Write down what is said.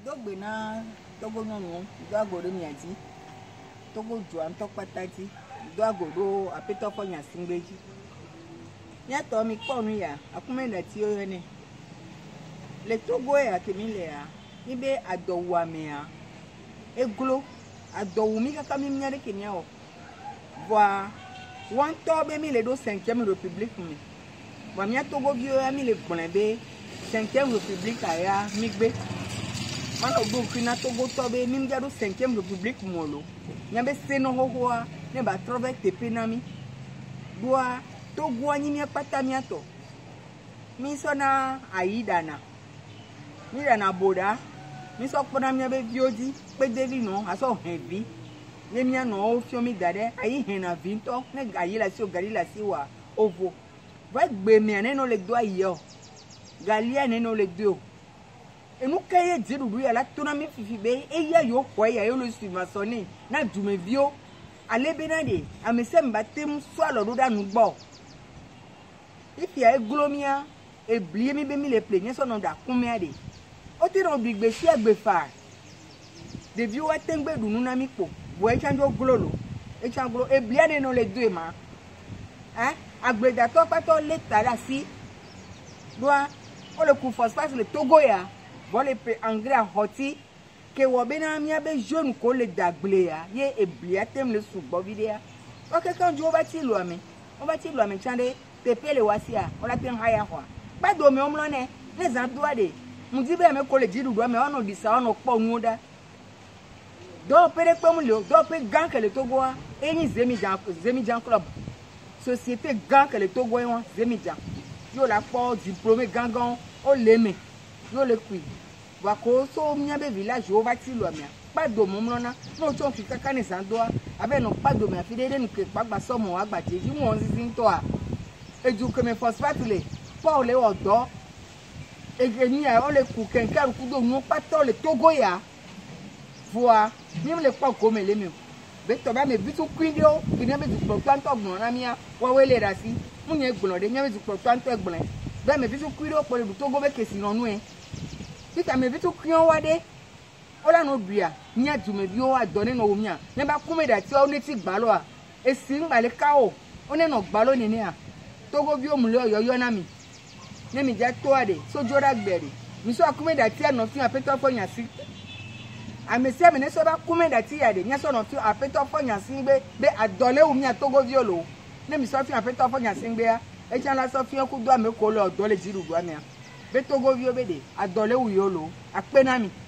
Dogbe na togo nyɔnu do ago ɖe mia dzi. Togo dzua ŋutɔ kpata dzi. Do ago ɖo aƒetɔ ƒe nyasingbe dzi. Míatɔ mi kpɔ nu ya, akume netiwo yɔnɛ. Le Togo ya ke mi le ya, mi be adɔwuamea, eglo, adɔwu mi kaka mi nya ɖe ke miawɔ. Voa, wantɔ be mi le ɖo 5e République me. Voa mia Togoviwo ya mi le gblɔe be 5e République ya mi gbe. Mana do fina Togo to be mi mja do 5e République molo. Nya be seno hohoa ne ba trove tepe na mi. Doa Togo anyi mi akpata mi ato. Mi so na aidana. Mi dana boda. Mi so kpona mi be viodi pe devi no aso hevi. Ne mi no ofio mi dade ayi hena vinto ne gayi la si o gari la si wa ovo. Va gbe mi ane no le do ayo. Galia ne no le do. Et nous cahiers de Dieu, la tournée fifibé, et y a yo quoi, y a yo le suivant sonné, n'a du me vio, allez benade, à me sem baptême, soit le roda nous bord. Et puis à glomia, et blier mi bemi les plaignants son nom combien de. Ote non big bessie à befar. De vieux à tembe du nous n'amico, boy chango glolo, et chango, et blier non les deux ma. Hein, à bledato pato l'état là si. Doit, on le coup phosphate le Togoya. Bon les engrais à hoti que wabena mi abe jeune ko le dagle ya ye eblia tem le subo vidéa. OK quand je va-t-il loame on va-t-il loame chande te pele wasia on la ten haya kwa ba do me omlone les andoa de mu di be me ko le jidu do me ono bisa ono po nuda do pere pe mu le do pe gang que le Togo a eni zemijan club société gang que le Togo won zemijan yo la po diplômé gangan o leme yo le kui wa ko so mia be village o va ti lo mia pa do mo mlona no to fi kaka ni sandoa abe no pa do mia fi dede nu ke pa gba so mo wa gba teji won zizin to a eju ke me Spatule pa o le odo egeni ya o le ku kenka ku do nu pa to le Togo ya voa mi le pa ko me le mi be to ba me bitu kwindio kini be du pro tanto gbon na mia wa we le rasi mu nye gbon de nya be du pro tanto gbon be me bitu kwindio po le Togo be kesi nonu e Tita me vitu kion wade. Ola no bia. Nya dume bio wa done no umia. Ne ba kume da ti o ne ti gbalo a. E si ngba le kawo. One no gbalo ni a. Togo bio mu le oyo na mi. Ne mi ja to ade. So jora gbere. Mi so akume da ti no fi apeto fo nya si. A me se me ne so ba kume da ti ade. Nya so no fi apeto fo nya si be adole umia Togo bio lo. Ne mi so fi apeto fo nya si ngbe a. E chan la so fi ku do ame ko lo odole jiru do ame a. Be Togo vio be de adole uyolo akpe na mi